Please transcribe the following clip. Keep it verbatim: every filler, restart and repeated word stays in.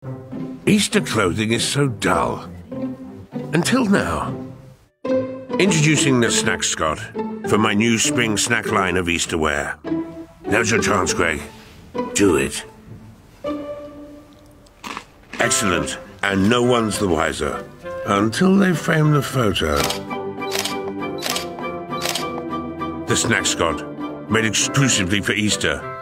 Easter clothing is so dull. Until now. Introducing the Snack Scott for my new spring snack line of Easter wear. Now's your chance, Greg. Do it. Excellent. And no one's the wiser. Until they frame the photo. The Snack Scott, made exclusively for Easter.